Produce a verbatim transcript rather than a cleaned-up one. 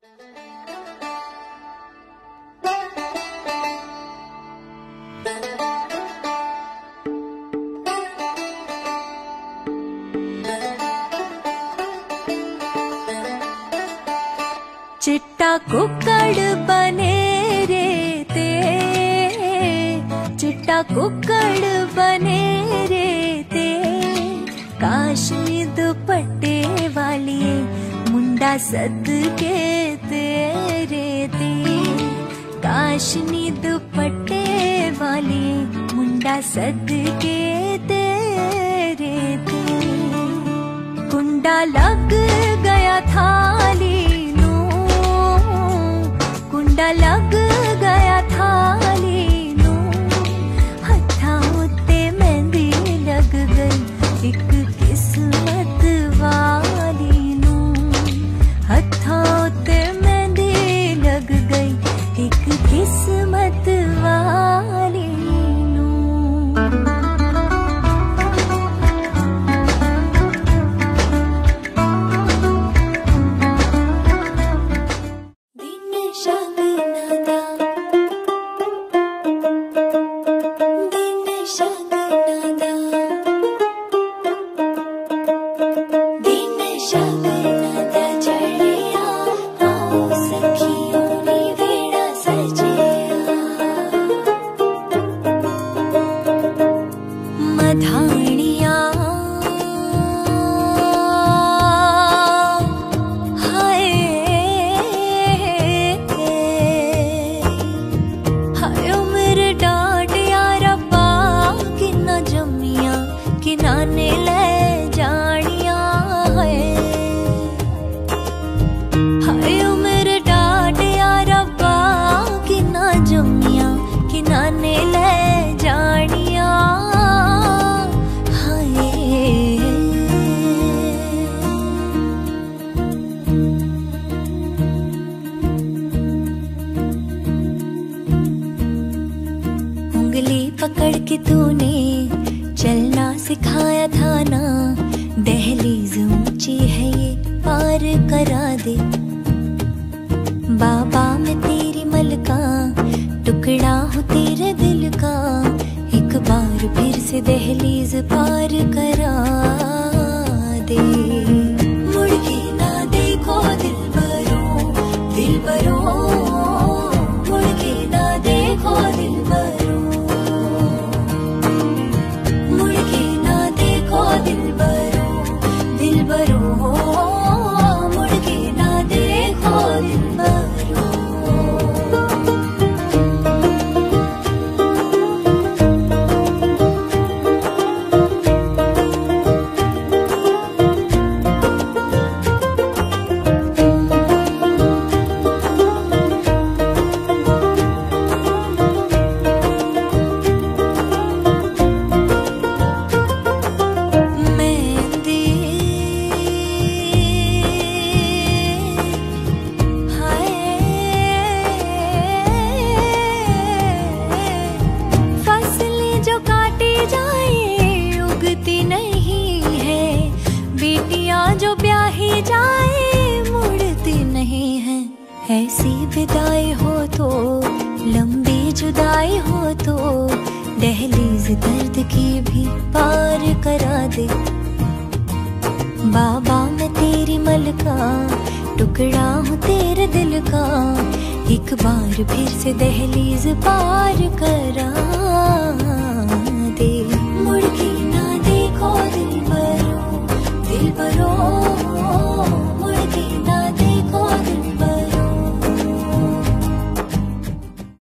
चिट्टा कुक्कड़ बने रे ते, चिट्टा कुक्कड़ बने रे ते, काशनी दुपट्टे वाली मुंडा सदके तेरे ते, काशनी दुपट्टे वाली मुंडा सदके तेरे ते। कुंडा लग गया थाली, कुंडा लग गया थाली नू, हत्था उत्ते मेहंदी लग गई एक किस्मत वाली नू, हत्था उत्ते मेहंदी लग गई एक किस्मत वाली नू। किनाने ले जानिया है, हाय उम्र डाटिया रब्बा किना जमिया, किनाने ले जानिया हाय। उंगली पकड़ के तूने चलना सिखाया था ना, दहलीज ऊंची है ये पार करा दे। बाबा मैं तेरी मलका, टुकड़ा हूँ तेरे दिल का, एक बार फिर से दहलीज पार करा दे। मुड़ के ना देखो दिल बरो, दिल बरो, मुड़ के ना देखो दिल बरो, दिल बरो, दिल बरो, मुड़ के ना देखो दिल बरो। जो ब्याही जाए मुड़ती नहीं है, ऐसी विदाई हो तो, लंबी जुदाई हो तो, दहलीज दर्द की भी पार करा दे। बाबा मैं तेरी मलका, टुकड़ा हूँ तेरे दिल का, एक बार फिर से दहलीज पार करा दे। मुड़ के ना देखो दिल बरो, दिल बरो,